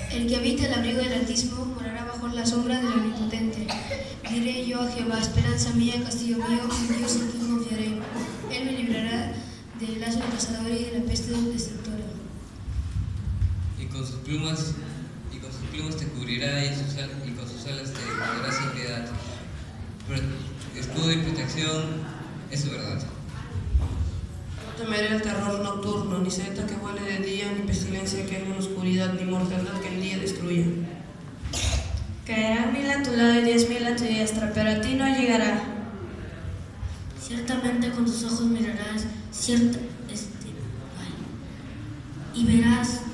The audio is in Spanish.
El que habita el abrigo del Altísimo morará bajo la sombra del Omnipotente. Diré yo a Jehová, esperanza mía, castillo mío, en Dios en quien confiaré. Él me librará del lazo del cazador y de la peste destructora. Y con sus plumas te cubrirá y con sus alas te guardará sin piedad. Escudo y protección es su verdad. No temeré el terror nocturno, ni saeta que vuele de día, ni pestilencia que en la oscuridad, ni mortandad que en día destruya. Caerán 1000 a tu lado y 10.000 a tu diestra, pero a ti no llegará. Ciertamente con tus ojos mirarás y verás